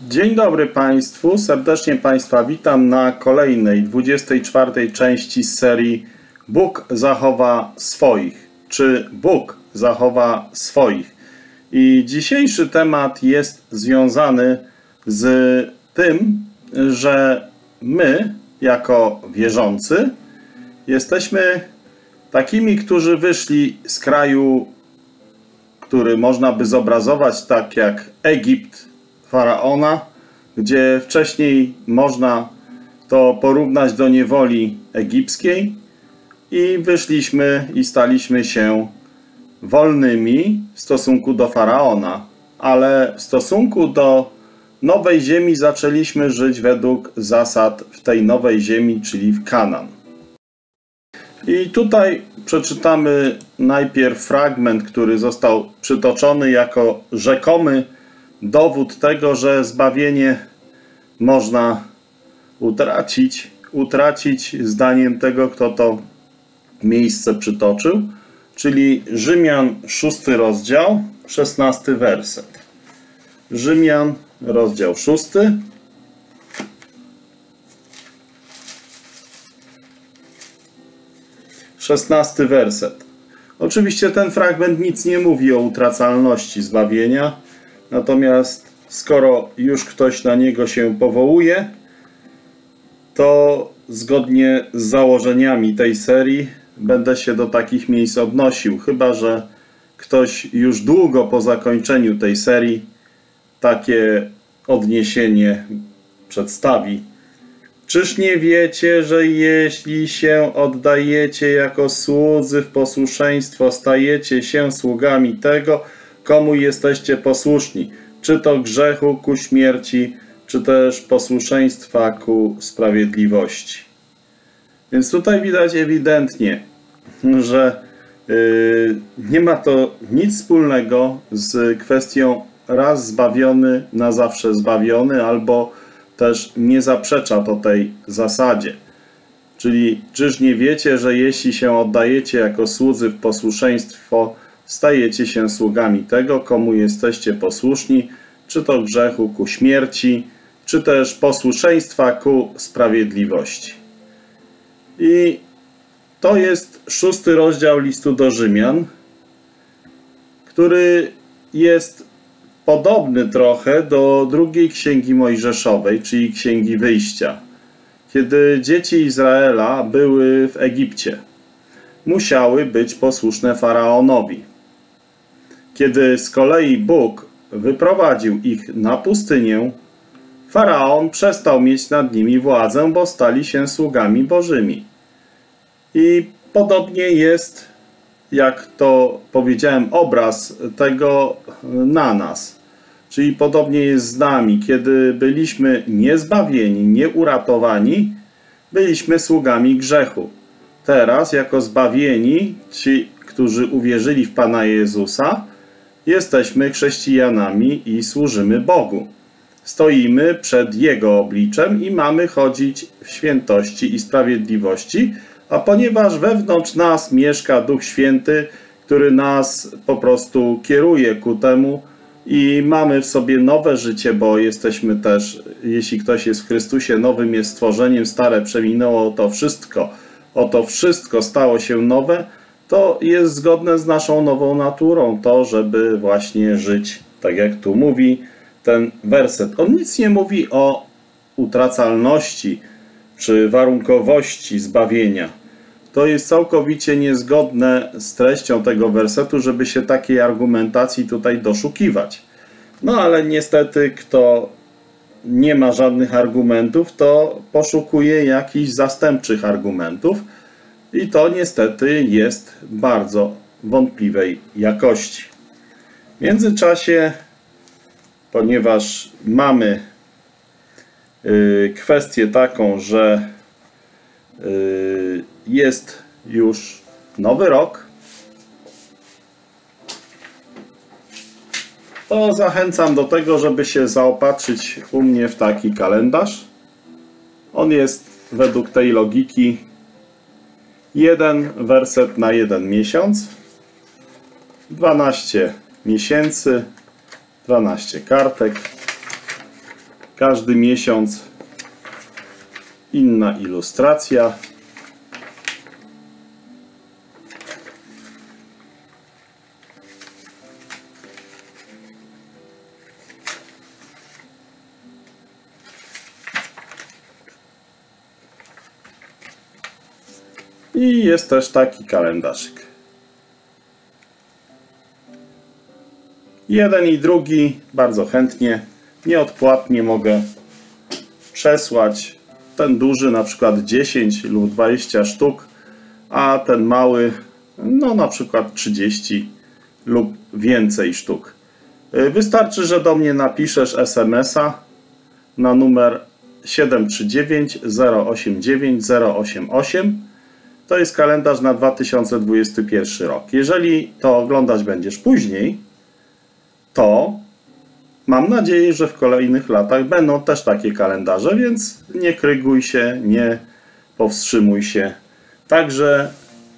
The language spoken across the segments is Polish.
Dzień dobry Państwu, serdecznie Państwa witam na kolejnej 24. części z serii Bóg zachowa swoich, czy Bóg zachowa swoich. I dzisiejszy temat jest związany z tym, że my jako wierzący jesteśmy takimi, którzy wyszli z kraju, który można by zobrazować tak jak Egipt Faraona, gdzie wcześniej można to porównać do niewoli egipskiej i wyszliśmy i staliśmy się wolnymi w stosunku do Faraona, ale w stosunku do nowej ziemi zaczęliśmy żyć według zasad w tej nowej ziemi, czyli w Kanaan. I tutaj przeczytamy najpierw fragment, który został przytoczony jako rzekomy dowód tego, że zbawienie można utracić zdaniem tego, kto to miejsce przytoczył, czyli Rzymian 6 rozdział, 16 werset. Rzymian, rozdział 6. Szesnasty werset. Oczywiście ten fragment nic nie mówi o utracalności zbawienia, natomiast skoro już ktoś na niego się powołuje, to zgodnie z założeniami tej serii będę się do takich miejsc odnosił, chyba że ktoś już długo po zakończeniu tej serii takie odniesienie przedstawi. Czyż nie wiecie, że jeśli się oddajecie jako słudzy w posłuszeństwo, stajecie się sługami tego, komu jesteście posłuszni, czy to grzechu ku śmierci, czy też posłuszeństwa ku sprawiedliwości. Więc tutaj widać ewidentnie, że nie ma to nic wspólnego z kwestią raz zbawiony, na zawsze zbawiony, albo też nie zaprzecza to tej zasadzie. Czyli czyż nie wiecie, że jeśli się oddajecie jako słudzy w posłuszeństwo, stajecie się sługami tego, komu jesteście posłuszni, czy to grzechu ku śmierci, czy też posłuszeństwa ku sprawiedliwości. I to jest 6 rozdział listu do Rzymian, który jest podobny trochę do drugiej księgi Mojżeszowej, czyli księgi Wyjścia. Kiedy dzieci Izraela były w Egipcie, musiały być posłuszne Faraonowi. Kiedy z kolei Bóg wyprowadził ich na pustynię, Faraon przestał mieć nad nimi władzę, bo stali się sługami Bożymi. I podobnie jest, jak to powiedziałem, obraz tego na nas. Czyli podobnie jest z nami. Kiedy byliśmy niezbawieni, nieuratowani, byliśmy sługami grzechu. Teraz, jako zbawieni, ci, którzy uwierzyli w Pana Jezusa, jesteśmy chrześcijanami i służymy Bogu. Stoimy przed Jego obliczem i mamy chodzić w świętości i sprawiedliwości, a ponieważ wewnątrz nas mieszka Duch Święty, który nas po prostu kieruje ku temu i mamy w sobie nowe życie, bo jesteśmy też, jeśli ktoś jest w Chrystusie, nowym jest stworzeniem, stare przeminęło to wszystko, oto wszystko stało się nowe, to jest zgodne z naszą nową naturą to, żeby właśnie żyć, tak jak tu mówi ten werset. On nic nie mówi o utracalności czy warunkowości zbawienia. To jest całkowicie niezgodne z treścią tego wersetu, żeby się takiej argumentacji tutaj doszukiwać. No ale niestety, kto nie ma żadnych argumentów, to poszukuje jakichś zastępczych argumentów i to niestety jest bardzo wątpliwej jakości. W międzyczasie, ponieważ mamy kwestię taką, że jest już nowy rok, to zachęcam do tego, żeby się zaopatrzyć u mnie w taki kalendarz. On jest według tej logiki jeden werset na jeden miesiąc, 12 miesięcy, 12 kartek. Każdy miesiąc inna ilustracja. I jest też taki kalendarzyk. Jeden i drugi bardzo chętnie, nieodpłatnie mogę przesłać. Ten duży na przykład 10 lub 20 sztuk, a ten mały no na przykład 30 lub więcej sztuk. Wystarczy, że do mnie napiszesz SMS-a na numer 739 089 088. To jest kalendarz na 2021 rok. Jeżeli to oglądać będziesz później, to mam nadzieję, że w kolejnych latach będą też takie kalendarze, więc nie kryguj się, nie powstrzymuj się. Także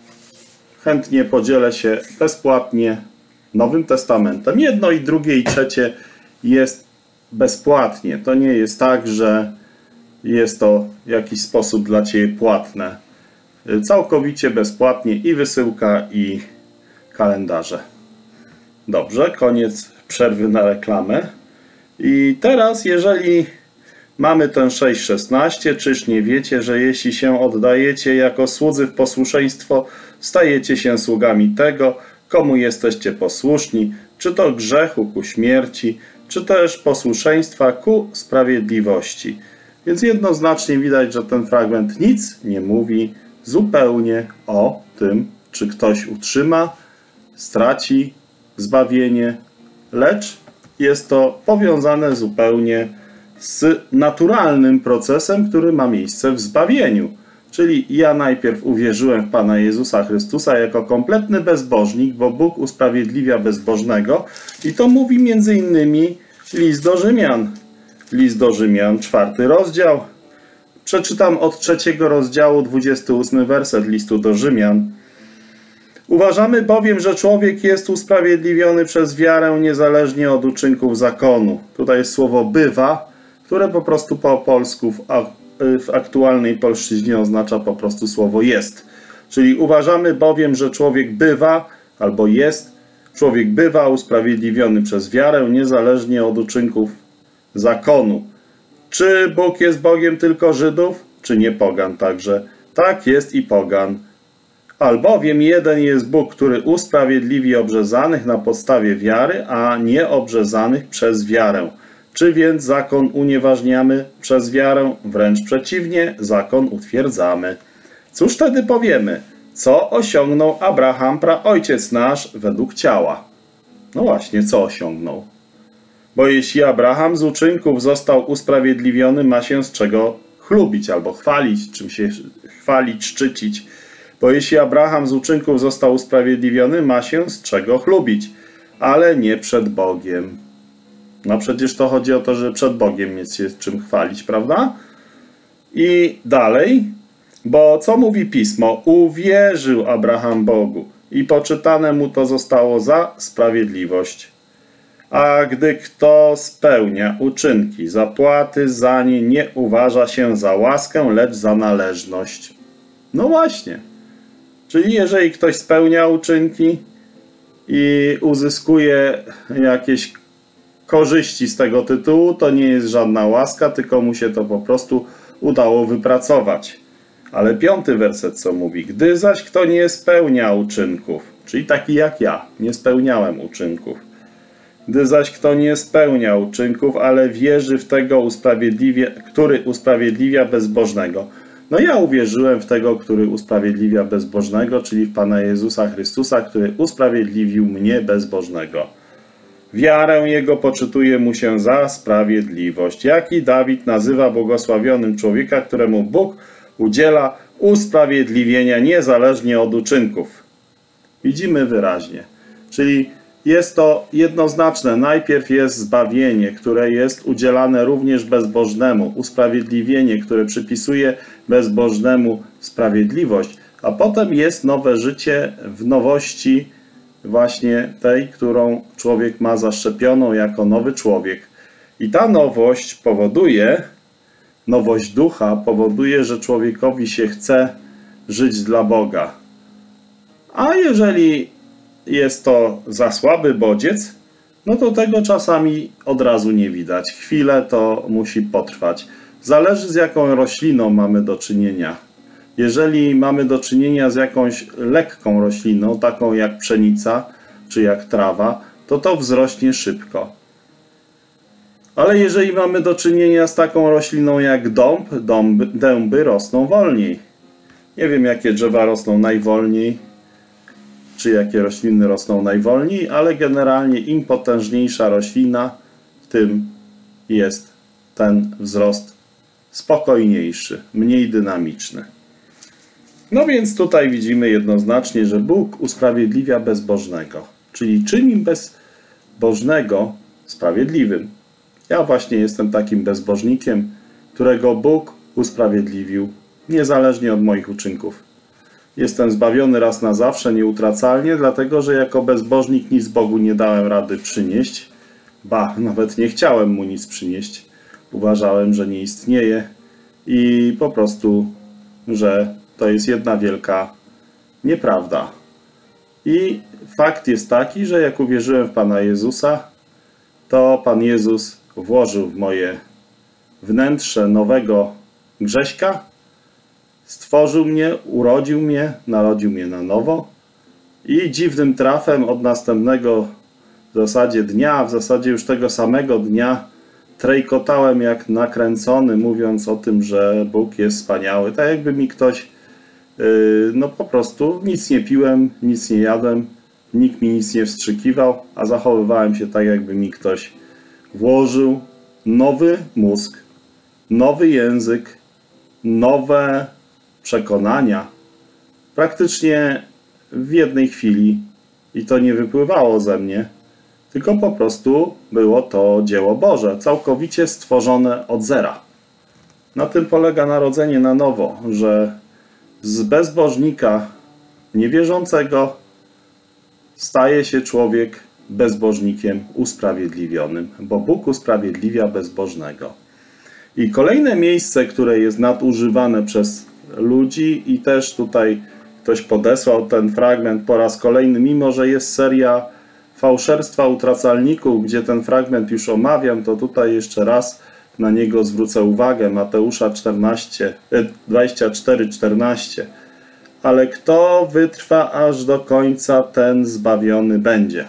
chętnie podzielę się bezpłatnie Nowym Testamentem. Jedno i drugie i trzecie jest bezpłatnie. To nie jest tak, że jest to w jakiś sposób dla Ciebie płatne. Całkowicie bezpłatnie i wysyłka, i kalendarze. Dobrze, koniec przerwy na reklamę. I teraz, jeżeli mamy ten 6:16, czyż nie wiecie, że jeśli się oddajecie jako słudzy w posłuszeństwo, stajecie się sługami tego, komu jesteście posłuszni, czy to grzechu ku śmierci, czy też posłuszeństwa ku sprawiedliwości. Więc jednoznacznie widać, że ten fragment nic nie mówi zupełnie o tym, czy ktoś utrzyma, straci zbawienie, lecz jest to powiązane zupełnie z naturalnym procesem, który ma miejsce w zbawieniu. Czyli ja najpierw uwierzyłem w Pana Jezusa Chrystusa jako kompletny bezbożnik, bo Bóg usprawiedliwia bezbożnego, i to mówi między innymi list do Rzymian. List do Rzymian, 4 rozdział. Przeczytam od 3 rozdziału, 28 werset listu do Rzymian. Uważamy bowiem, że człowiek jest usprawiedliwiony przez wiarę niezależnie od uczynków zakonu. Tutaj jest słowo bywa, które po prostu po polsku w aktualnej polszczyźnie oznacza po prostu słowo jest. Czyli uważamy bowiem, że człowiek bywa albo jest, człowiek bywa usprawiedliwiony przez wiarę niezależnie od uczynków zakonu. Czy Bóg jest Bogiem tylko Żydów, czy nie pogan także? Tak jest i pogan. Albowiem jeden jest Bóg, który usprawiedliwi obrzezanych na podstawie wiary, a nieobrzezanych przez wiarę. Czy więc zakon unieważniamy przez wiarę? Wręcz przeciwnie, zakon utwierdzamy. Cóż wtedy powiemy? Co osiągnął Abraham, praojciec nasz, według ciała? No właśnie, co osiągnął? Bo jeśli Abraham z uczynków został usprawiedliwiony, ma się z czego chlubić albo chwalić, czym się chwalić, szczycić. Bo jeśli Abraham z uczynków został usprawiedliwiony, ma się z czego chlubić, ale nie przed Bogiem. No przecież to chodzi o to, że przed Bogiem jest się czym chwalić, prawda? I dalej, bo co mówi Pismo? Uwierzył Abraham Bogu i poczytane mu to zostało za sprawiedliwość. A gdy kto spełnia uczynki, zapłaty za nie nie uważa się za łaskę, lecz za należność. No właśnie. Czyli jeżeli ktoś spełnia uczynki i uzyskuje jakieś korzyści z tego tytułu, to nie jest żadna łaska, tylko mu się to po prostu udało wypracować. Ale 5 werset co mówi? Gdy zaś kto nie spełnia uczynków, czyli taki jak ja, nie spełniałem uczynków. Gdy zaś kto nie spełnia uczynków, ale wierzy w tego, który usprawiedliwia bezbożnego. No ja uwierzyłem w tego, który usprawiedliwia bezbożnego, czyli w Pana Jezusa Chrystusa, który usprawiedliwił mnie bezbożnego. Wiarę Jego poczytuje mu się za sprawiedliwość. Jaki Dawid nazywa błogosławionym człowieka, któremu Bóg udziela usprawiedliwienia niezależnie od uczynków. Widzimy wyraźnie. Czyli jest to jednoznaczne. Najpierw jest zbawienie, które jest udzielane również bezbożnemu. Usprawiedliwienie, które przypisuje bezbożnemu sprawiedliwość. A potem jest nowe życie w nowości właśnie tej, którą człowiek ma zaszczepioną jako nowy człowiek. I ta nowość nowość ducha powoduje, że człowiekowi się chce żyć dla Boga. A jeżeli jest to za słaby bodziec, no to tego czasami od razu nie widać. Chwilę to musi potrwać. Zależy, z jaką rośliną mamy do czynienia. Jeżeli mamy do czynienia z jakąś lekką rośliną, taką jak pszenica czy jak trawa, to wzrośnie szybko. Ale jeżeli mamy do czynienia z taką rośliną jak dęby rosną wolniej. Nie wiem, jakie drzewa rosną najwolniej, czy jakie rośliny rosną najwolniej, ale generalnie im potężniejsza roślina, tym jest ten wzrost spokojniejszy, mniej dynamiczny. No więc tutaj widzimy jednoznacznie, że Bóg usprawiedliwia bezbożnego, czyli czyni bezbożnego sprawiedliwym. Ja właśnie jestem takim bezbożnikiem, którego Bóg usprawiedliwił, niezależnie od moich uczynków. Jestem zbawiony raz na zawsze, nieutracalnie, dlatego że jako bezbożnik nic Bogu nie dałem rady przynieść. Nawet nie chciałem Mu nic przynieść. Uważałem, że nie istnieje i po prostu, że to jest jedna wielka nieprawda. I fakt jest taki, że jak uwierzyłem w Pana Jezusa, to Pan Jezus włożył w moje wnętrze nowego Grześka, stworzył mnie, urodził mnie, narodził mnie na nowo i dziwnym trafem od następnego w zasadzie dnia, a w zasadzie już tego samego dnia trejkotałem jak nakręcony, mówiąc o tym, że Bóg jest wspaniały. Tak jakby mi ktoś, po prostu nic nie piłem, nic nie jadłem, nikt mi nic nie wstrzykiwał, a zachowywałem się tak, jakby mi ktoś włożył nowy mózg, nowy język, nowe przekonania, praktycznie w jednej chwili. I to nie wypływało ze mnie, tylko po prostu było to dzieło Boże, całkowicie stworzone od zera. Na tym polega narodzenie na nowo, że z bezbożnika niewierzącego staje się człowiek bezbożnikiem usprawiedliwionym, bo Bóg usprawiedliwia bezbożnego. I kolejne miejsce, które jest nadużywane przez ludzi i też tutaj ktoś podesłał ten fragment po raz kolejny, mimo że jest seria fałszerstwa utracalników, gdzie ten fragment już omawiam, to tutaj jeszcze raz na niego zwrócę uwagę. Mateusza 24:14. Ale kto wytrwa aż do końca, ten zbawiony będzie.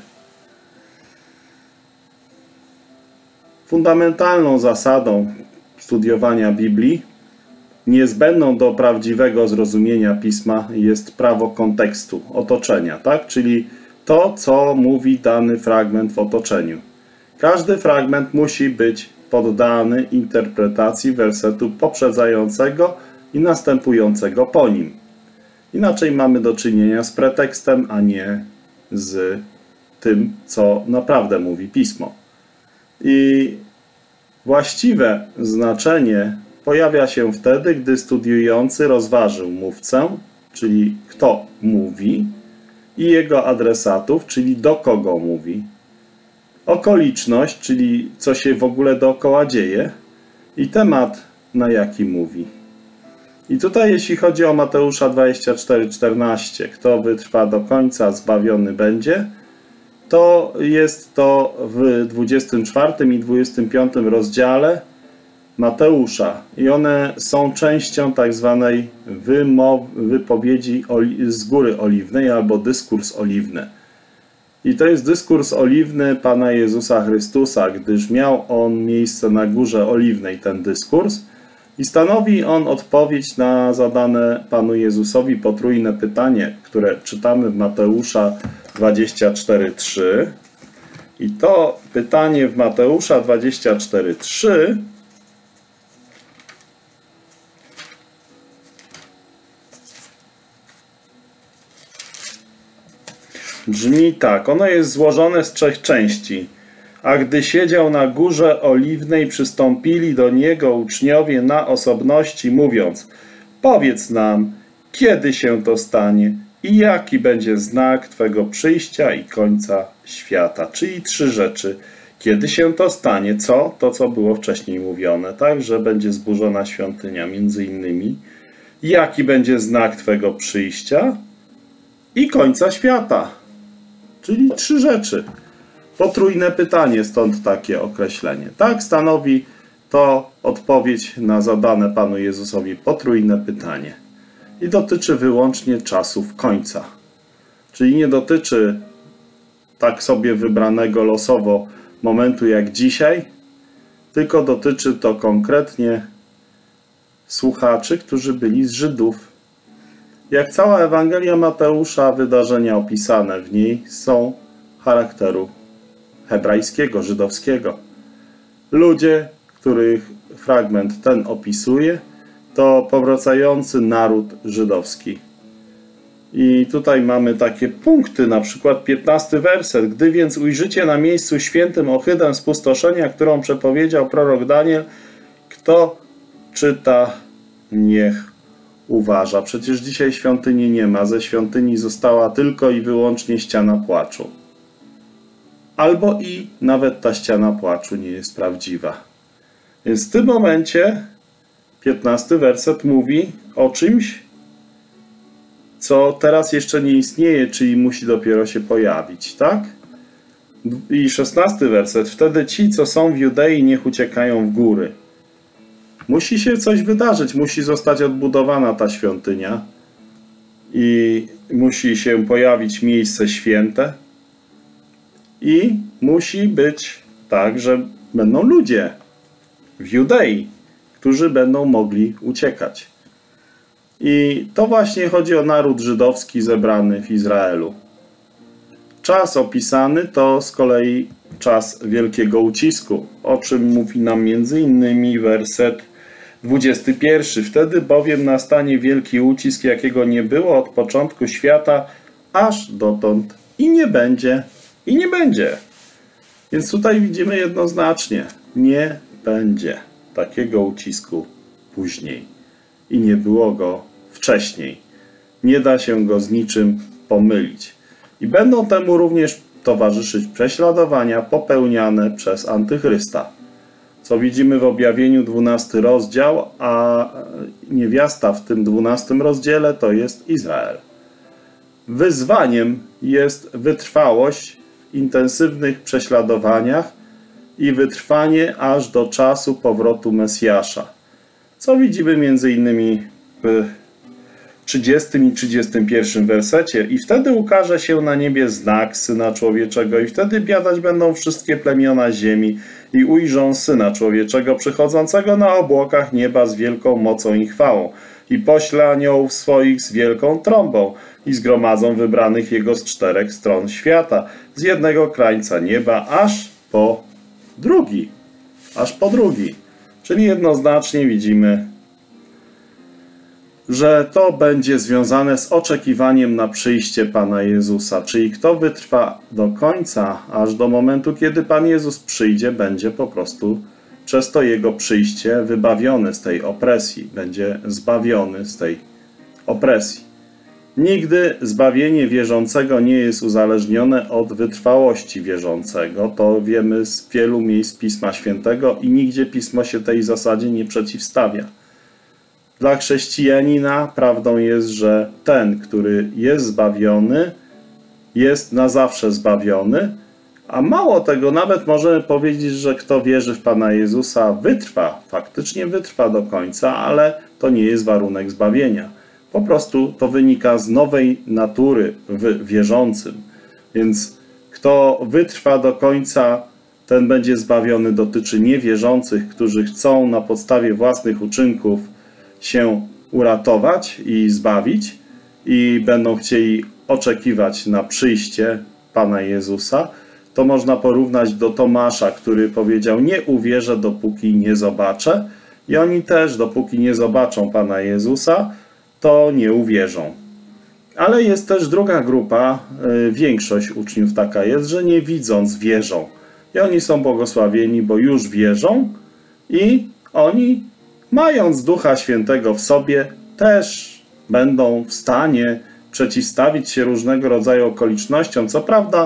Fundamentalną zasadą studiowania Biblii, niezbędną do prawdziwego zrozumienia Pisma, jest prawo kontekstu, otoczenia, tak? Czyli to, co mówi dany fragment w otoczeniu. Każdy fragment musi być poddany interpretacji wersetu poprzedzającego i następującego po nim. Inaczej mamy do czynienia z pretekstem, a nie z tym, co naprawdę mówi Pismo. I właściwe znaczenie pojawia się wtedy, gdy studiujący rozważył mówcę, czyli kto mówi, i jego adresatów, czyli do kogo mówi, okoliczność, czyli co się w ogóle dookoła dzieje, i temat, na jaki mówi. I tutaj, jeśli chodzi o Mateusza 24:14, kto wytrwa do końca, zbawiony będzie, to jest to w 24 i 25 rozdziale Mateusza. I one są częścią tak zwanej wypowiedzi z Góry Oliwnej albo dyskurs oliwny. I to jest dyskurs oliwny Pana Jezusa Chrystusa, gdyż miał on miejsce na Górze Oliwnej, ten dyskurs. I stanowi on odpowiedź na zadane Panu Jezusowi potrójne pytanie, które czytamy w Mateusza 24:3. I to pytanie w Mateusza 24:3 brzmi tak. Ono jest złożone z 3 części. A gdy siedział na Górze Oliwnej, przystąpili do niego uczniowie na osobności, mówiąc: powiedz nam, kiedy się to stanie i jaki będzie znak Twego przyjścia i końca świata. Czyli 3 rzeczy. Kiedy się to stanie? Co? To, co było wcześniej mówione, tak? Że będzie zburzona świątynia, między innymi. Jaki będzie znak Twego przyjścia? I końca świata. Czyli 3 rzeczy. Potrójne pytanie, stąd takie określenie. Tak stanowi to odpowiedź na zadane Panu Jezusowi potrójne pytanie. I dotyczy wyłącznie czasów końca. Czyli nie dotyczy tak sobie wybranego losowo momentu jak dzisiaj, tylko dotyczy to konkretnie słuchaczy, którzy byli z Żydów. Jak cała Ewangelia Mateusza, wydarzenia opisane w niej są charakteru hebrajskiego, żydowskiego. Ludzie, których fragment ten opisuje, to powracający naród żydowski. I tutaj mamy takie punkty, na przykład 15 werset. Gdy więc ujrzycie na miejscu świętym ohydę spustoszenia, którą przepowiedział prorok Daniel, kto czyta, niech uważa. Przecież dzisiaj świątyni nie ma. Ze świątyni została tylko i wyłącznie ściana płaczu. Albo i nawet ta ściana płaczu nie jest prawdziwa. Więc w tym momencie 15 werset mówi o czymś, co teraz jeszcze nie istnieje, czyli musi dopiero się pojawić, tak? I 16 werset. Wtedy ci, co są w Judei, niech uciekają w góry. Musi się coś wydarzyć, musi zostać odbudowana ta świątynia i musi się pojawić miejsce święte i musi być tak, że będą ludzie w Judei, którzy będą mogli uciekać. I to właśnie chodzi o naród żydowski zebrany w Izraelu. Czas opisany to z kolei czas wielkiego ucisku, o czym mówi nam m.in. werset 21. Wtedy bowiem nastanie wielki ucisk, jakiego nie było od początku świata, aż dotąd i nie będzie, i nie będzie. Więc tutaj widzimy jednoznacznie, nie będzie takiego ucisku później. I nie było go wcześniej. Nie da się go z niczym pomylić. I będą temu również towarzyszyć prześladowania popełniane przez Antychrysta. Co widzimy w objawieniu 12 rozdział, a niewiasta w tym 12 rozdziale to jest Izrael. Wyzwaniem jest wytrwałość w intensywnych prześladowaniach i wytrwanie aż do czasu powrotu Mesjasza. Co widzimy m.in. w 30 i 31 wersecie. I wtedy ukaże się na niebie znak Syna Człowieczego i wtedy biadać będą wszystkie plemiona ziemi i ujrzą Syna Człowieczego przychodzącego na obłokach nieba z wielką mocą i chwałą i pośle aniołów swoich z wielką trąbą i zgromadzą wybranych Jego z 4 stron świata, z jednego krańca nieba aż po drugi. Aż po drugi. Czyli jednoznacznie widzimy, że to będzie związane z oczekiwaniem na przyjście Pana Jezusa. Czyli kto wytrwa do końca, aż do momentu, kiedy Pan Jezus przyjdzie, będzie po prostu przez to Jego przyjście wybawiony z tej opresji. Będzie zbawiony z tej opresji. Nigdy zbawienie wierzącego nie jest uzależnione od wytrwałości wierzącego. To wiemy z wielu miejsc Pisma Świętego i nigdzie Pismo się tej zasadzie nie przeciwstawia. Dla chrześcijanina prawdą jest, że ten, który jest zbawiony, jest na zawsze zbawiony, a mało tego, nawet możemy powiedzieć, że kto wierzy w Pana Jezusa wytrwa, faktycznie wytrwa do końca, ale to nie jest warunek zbawienia. Po prostu to wynika z nowej natury w wierzącym. Więc kto wytrwa do końca, ten będzie zbawiony. Dotyczy niewierzących, którzy chcą na podstawie własnych uczynków się uratować i zbawić i będą chcieli oczekiwać na przyjście Pana Jezusa. To można porównać do Tomasza, który powiedział: nie uwierzę, dopóki nie zobaczę. I oni też, dopóki nie zobaczą Pana Jezusa, to nie uwierzą. Ale jest też druga grupa, większość uczniów taka jest, że nie widząc wierzą. I oni są błogosławieni, bo już wierzą i oni, mając Ducha Świętego w sobie, też będą w stanie przeciwstawić się różnego rodzaju okolicznościom. Co prawda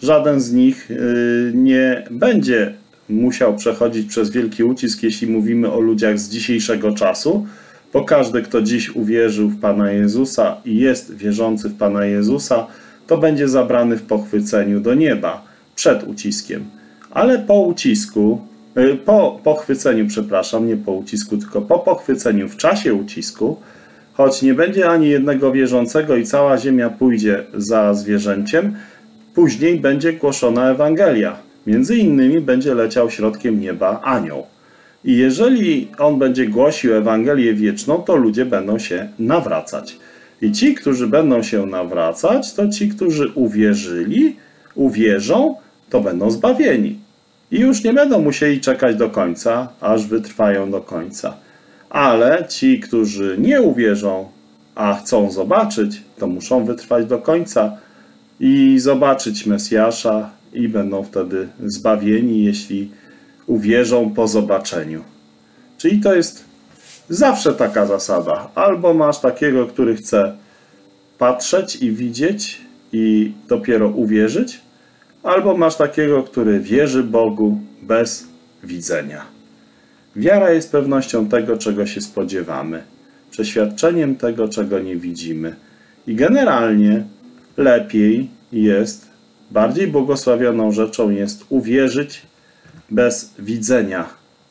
żaden z nich nie będzie musiał przechodzić przez wielki ucisk, jeśli mówimy o ludziach z dzisiejszego czasu, bo każdy, kto dziś uwierzył w Pana Jezusa i jest wierzący w Pana Jezusa, to będzie zabrany w pochwyceniu do nieba przed uciskiem. Ale po ucisku, po pochwyceniu, przepraszam, nie po ucisku, tylko po pochwyceniu w czasie ucisku, choć nie będzie ani jednego wierzącego i cała ziemia pójdzie za zwierzęciem, później będzie głoszona Ewangelia. Między innymi będzie leciał środkiem nieba anioł. I jeżeli on będzie głosił Ewangelię wieczną, to ludzie będą się nawracać. I ci, którzy będą się nawracać, to ci, którzy uwierzą, to będą zbawieni. I już nie będą musieli czekać do końca, aż wytrwają do końca. Ale ci, którzy nie uwierzą, a chcą zobaczyć, to muszą wytrwać do końca i zobaczyć Mesjasza i będą wtedy zbawieni, jeśli uwierzą po zobaczeniu. Czyli to jest zawsze taka zasada. Albo masz takiego, który chce patrzeć i widzieć i dopiero uwierzyć, albo masz takiego, który wierzy Bogu bez widzenia. Wiara jest pewnością tego, czego się spodziewamy, przeświadczeniem tego, czego nie widzimy. I generalnie lepiej jest, bardziej błogosławioną rzeczą jest uwierzyć bez widzenia.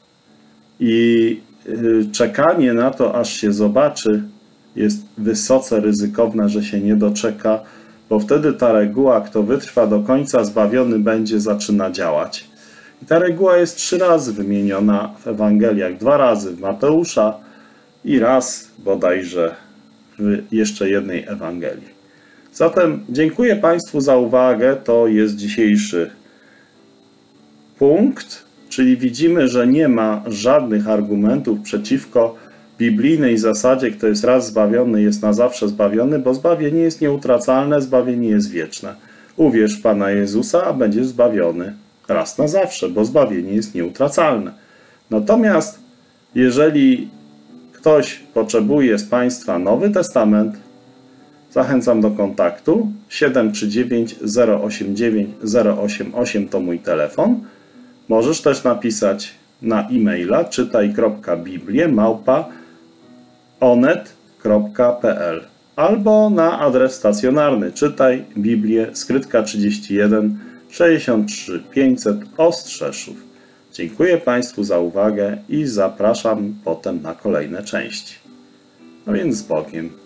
I czekanie na to, aż się zobaczy, jest wysoce ryzykowne, że się nie doczeka, bo wtedy ta reguła, kto wytrwa do końca, zbawiony będzie, zaczyna działać. I ta reguła jest 3 razy wymieniona w Ewangeliach, 2 razy w Mateusza i raz bodajże w jeszcze jednej Ewangelii. Zatem dziękuję Państwu za uwagę. To jest dzisiejszy punkt, czyli widzimy, że nie ma żadnych argumentów przeciwko biblijnej zasadzie, kto jest raz zbawiony, jest na zawsze zbawiony, bo zbawienie jest nieutracalne, zbawienie jest wieczne. Uwierz w Pana Jezusa, a będziesz zbawiony raz na zawsze, bo zbawienie jest nieutracalne. Natomiast jeżeli ktoś potrzebuje z Państwa Nowy Testament, zachęcam do kontaktu. 739 089 088 to mój telefon. Możesz też napisać na e-maila czytaj.biblię@onet.pl albo na adres stacjonarny Czytaj Biblię, Skrytka 31 63 500 Ostrzeszów. Dziękuję Państwu za uwagę i zapraszam potem na kolejne części. No więc z Bogiem.